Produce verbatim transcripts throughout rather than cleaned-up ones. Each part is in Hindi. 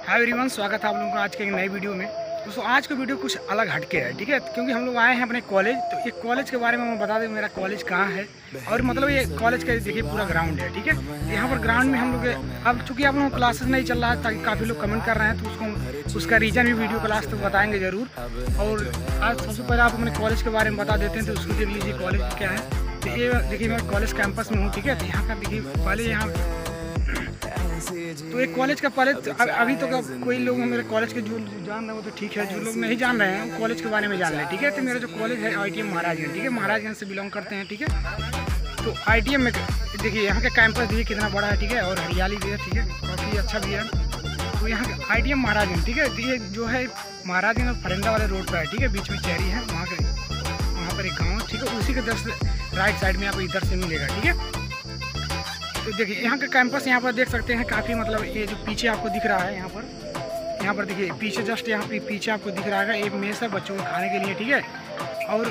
हाय एवरीवन, स्वागत है आप लोगों का आज के एक नई वीडियो में। दोस्तों आज का वीडियो कुछ अलग हटके है, ठीक है, क्योंकि हम लोग आए हैं अपने कॉलेज। तो ये कॉलेज के बारे में मैं बता दें मेरा कॉलेज कहाँ है और मतलब ये कॉलेज का देखिए पूरा ग्राउंड है, ठीक है। यहाँ पर ग्राउंड में हम लोग अब चूँकि आप लोगों को क्लासेस नहीं चल रहा है, ताकि काफ़ी लोग कमेंट कर रहे हैं, तो उसको उसका रीज़न भी वीडियो क्लास तो बताएंगे ज़रूर। और आज सबसे पहले आप अपने कॉलेज के बारे में बता देते हैं, तो उसको देख लीजिए कॉलेज क्या है। तो ये देखिए मैं कॉलेज कैंपस में हूँ, ठीक है। तो यहाँ का देखिए पहले यहाँ तो एक कॉलेज का पहले तो अभी तो कोई लोग मेरे कॉलेज के जो जान रहे हो तो ठीक है, जो लोग नहीं जान रहे हैं कॉलेज के बारे में जान रहे हैं, ठीक है। तो मेरा जो कॉलेज है आई टी एम महाराजगंज, ठीक है, महाराजगंज से बिलोंग करते हैं, ठीक है। तो आई टी एम में देखिए यहाँ का कैंपस देखिए कितना बड़ा है, ठीक है, और हरियाली भी है, ठीक है, काफ़ी अच्छा भी है। तो यहाँ का आई टी एम महाराजगंज, ठीक है, ये जो है महाराजगंज और फरिंदा वाले रोड पर है, ठीक है, बीच में चेरी है, वहाँ के वहाँ पर एक गाँव, ठीक है, उसी के जस्ट राइट साइड में आपको इधर से मिलेगा, ठीक है। तो देखिए यहाँ का कैंपस यहाँ पर देख सकते हैं, काफ़ी मतलब ये जो पीछे आपको दिख रहा है यहाँ पर यहाँ पर देखिए पीछे जस्ट यहाँ पे पीछे आपको दिख रहा है एक मेस है बच्चों को खाने के लिए, ठीक है। और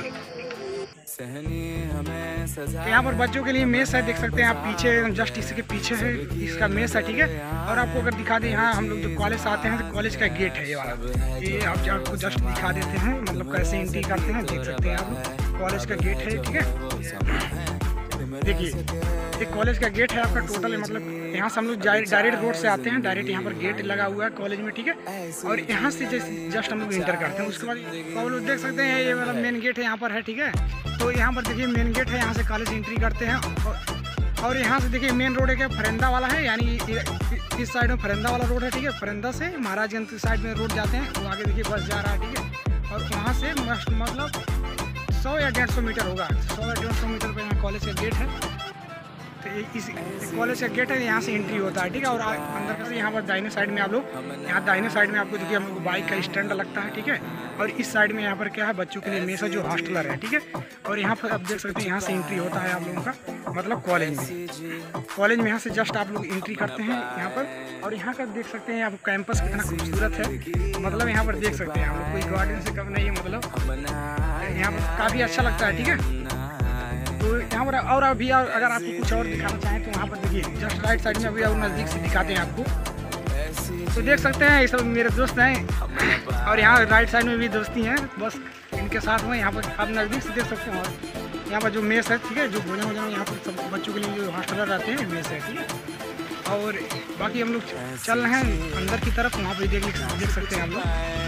यहाँ पर बच्चों के लिए मेस है, देख सकते हैं आप पीछे जस्ट इसके पीछे है इसका मेस है, ठीक है। और आपको अगर दिखा दें यहाँ हम लोग जो कॉलेज आते हैं तो कॉलेज का गेट है ये वाला, ये आप आपको जस्ट दिखा देते हैं, मतलब कैसे एंट्री करते हैं, देख सकते हैं आप कॉलेज का गेट है, ठीक है। देखिए एक कॉलेज का गेट है आपका टोटल, मतलब यहाँ से हम लोग डायरेक्ट रोड से आते हैं, डायरेक्ट यहाँ पर गेट लगा हुआ है कॉलेज में, ठीक है। और यहाँ से जैसे जस्ट हम लोग इंटर करते हैं, उसके बाद आप लोग देख सकते हैं ये वाला मेन गेट है यहाँ पर है, ठीक है। तो यहाँ पर देखिए मेन गेट है, यहाँ से कॉलेज एंट्री करते हैं। और, और यहाँ से देखिए मेन रोड है फरिंदा वाला है, यानी इस साइड में फरिंदा वाला रोड है, ठीक है। फरिंदा से महाराजगंज की साइड में रोड जाते हैं, वो आगे देखिए बस जा रहा है, ठीक है। और वहाँ से मतलब सौ या डेढ़ सौ मीटर होगा, सौ या डेढ़ सौ मीटर पर यहाँ कॉलेज का गेट है। तो इस कॉलेज का गेट है, यहाँ से एंट्री होता है, ठीक है। और अंदर से यहाँ पर दाहिने साइड में आप लोग यहाँ दाहिने साइड में आपको देखिए हम लोग बाइक का स्टैंड लगता है, ठीक है। और इस साइड में यहाँ पर क्या है बच्चों के लिए मेस है जो हॉस्टलर है, ठीक है। और यहाँ पर आप देख सकते हैं यहाँ से एंट्री होता है आप लोगों का मतलब कॉलेज में कॉलेज में यहाँ से जस्ट आप लोग एंट्री करते हैं यहाँ पर। और यहाँ का देख सकते हैं आप कैंपस कितना खूबसूरत है, मतलब यहाँ पर देख सकते हैं आप लोग कोई गार्डन से कम नहीं है, मतलब यहाँ पर काफ़ी अच्छा लगता है, ठीक है। तो यहाँ पर और अभी अगर आपको कुछ और दिखाना चाहें तो वहाँ पर देखिए जस्ट राइट साइड में अभी और नज़दीक से दिखाते हैं आपको। तो देख सकते हैं ये सब मेरे दोस्त हैं, और यहाँ राइट साइड में भी दोस्ती हैं, बस इनके साथ में यहाँ पर आप नज़दीक से देख सकते हैं। और यहाँ पर जो मेस है, ठीक है, जो भोजन वोजन यहाँ पर सब बच्चों के लिए जो हॉस्टलर रहते हैं मेस है, ठीक है। और बाकी हम लोग चल रहे हैं अंदर की तरफ, वहाँ पर देख देख सकते हैं आप लोग।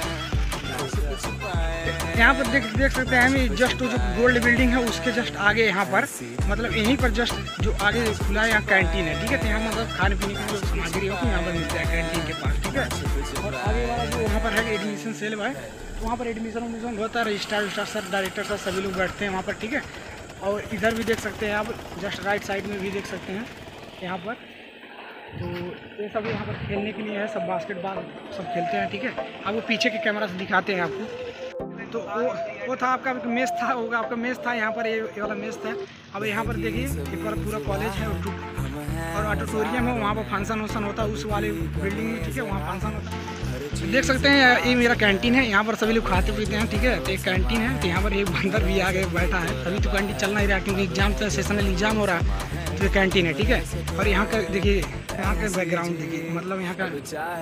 यहाँ पर देख देख सकते हैं हम जस्ट जो गोल्ड बिल्डिंग है उसके जस्ट आगे यहाँ पर मतलब यहीं पर जस्ट जो आगे खुला है यहाँ कैंटीन है, ठीक है। तो यहाँ मतलब खाने पीने की जो सामग्री होती है यहाँ पर मिलता है कैंटीन के पास, ठीक है। और आगे वाला जो वहाँ पर है एडमिशन सेल है, तो वहाँ पर एडमिशन उडमिशन होता है, रजिस्ट्रार विस्टार सर डायरेक्टर सर सभी लोग बैठते हैं वहाँ पर, ठीक है। और इधर भी देख सकते हैं आप जस्ट राइट साइड में भी देख सकते हैं यहाँ पर। तो ये सब यहाँ पर खेलने के लिए है, सब बास्केटबॉल सब खेलते हैं, ठीक है। आपको पीछे के कैमरा से दिखाते हैं आपको। तो वो वो था आपका मेस था होगा आपका मेस था यहाँ पर, ये वाला मेस था। अब यहाँ पर देखिए एक बार पूरा कॉलेज है और ऑडिटोरियम है, वहाँ पर फंक्शन वंक्शन होता है उस वाले बिल्डिंग में, ठीक है, वहाँ फंक्शन होता है। देख सकते हैं ये मेरा कैंटीन है, यहाँ पर सभी लोग खाते पीते हैं, ठीक है। तो एक कैंटीन है, तो यहाँ पर एक बंदर भी आगे बैठा है, अभी तो कैंटीन चल नहीं रहा क्योंकि एग्जाम का सेशनल एग्जाम हो रहा है, तो ये कैंटीन है, ठीक है। और यहाँ का देखिए यहाँ का बैकग्राउंड देखिए, मतलब यहाँ का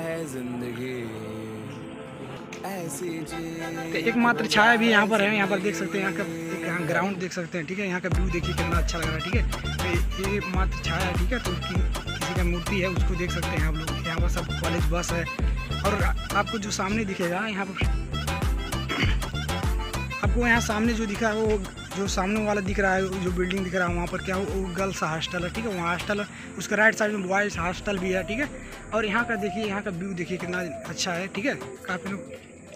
तो एक मात्र छाया भी यहाँ पर है, यहाँ पर देख सकते हैं यहाँ का एक यहाँ ग्राउंड देख सकते हैं, ठीक है। यहाँ का व्यू देखिए कितना अच्छा लग रहा है, ठीक है। तो ये मात्र छाया है, ठीक है। तो कि, किसी का मूर्ति है उसको देख सकते हैं आप लोग। यहाँ पर सब कॉलेज बस है, और आपको जो सामने दिखेगा यहाँ पर आपको यहाँ सामने जो दिखा है वो जो सामने वाला दिख रहा है जो बिल्डिंग दिख रहा है वहाँ पर क्या वो गर्ल्स हॉस्टल है, ठीक है। वहाँ हॉस्टल है, उसका राइट साइड में बॉयज़ हॉस्टल भी है, ठीक है। और यहाँ का देखिए यहाँ का व्यू देखिए कितना अच्छा है, ठीक है। काफ़ी लोग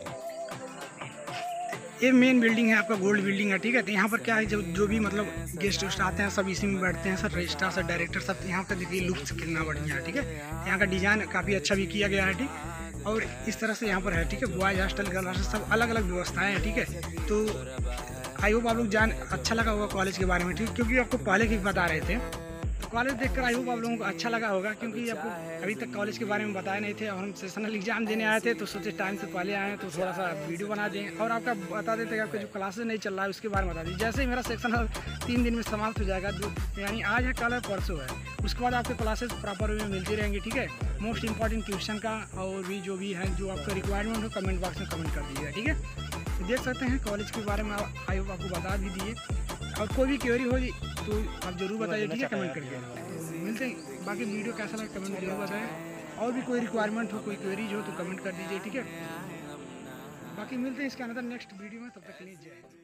ये मेन बिल्डिंग है आपका गोल्ड बिल्डिंग है, ठीक है। तो यहाँ पर क्या है जो जो भी मतलब गेस्ट वेस्ट आते हैं सब इसी में बैठते हैं, सर रजिस्ट्रार सर डायरेक्टर सब। यहाँ का देखिए लुक्स कितना बढ़िया है, ठीक है। यहाँ का डिज़ाइन काफ़ी अच्छा भी किया गया है, ठीक। और इस तरह से यहाँ पर है, ठीक है। बॉयज़ हॉस्टल गर्ल हॉस्टल सब अलग अलग व्यवस्थाएँ हैं, ठीक है। तो आई होप आप लोग जान अच्छा लगा होगा कॉलेज के बारे में, ठीक, क्योंकि आपको पहले ही बता रहे थे। तो कॉलेज देखकर आई होप आप लोगों को अच्छा लगा होगा, क्योंकि आपको अभी तक कॉलेज के बारे में बताए नहीं थे और हम सेशनल एग्जाम देने आए थे, तो सोचे टाइम से पहले आए हैं तो थोड़ा सा वीडियो बना दें और आपका बता देते कि आपका जो क्लासेस नहीं चल रहा है उसके बारे में बता दें। जैसे ही मेरा सेक्शन तीन दिन में समाप्त हो जाएगा, यानी आज है कल है परसों है, उसके बाद आपके क्लासेस प्रॉपर वे में मिलती रहेंगी, ठीक है। मोस्ट इंपॉर्टेंट क्वेश्चन का और भी जो भी है जो आपका रिक्वायरमेंट हो कमेंट बॉक्स में कमेंट कर दीजिएगा, ठीक है। देख सकते हैं कॉलेज के बारे में आई होप आपको बता भी दिए, और कोई भी क्वेरी हो तो आप ज़रूर बताइए, ठीक है, कमेंट करके। तो मिलते हैं, बाकी वीडियो कैसा लगा कमेंट जरूर बताएं, और भी कोई रिक्वायरमेंट हो कोई क्वेरीज हो तो कमेंट कर दीजिए, ठीक है। बाकी मिलते हैं इसके अंदर नेक्स्ट वीडियो में, तब तक के लिए जय हिंद।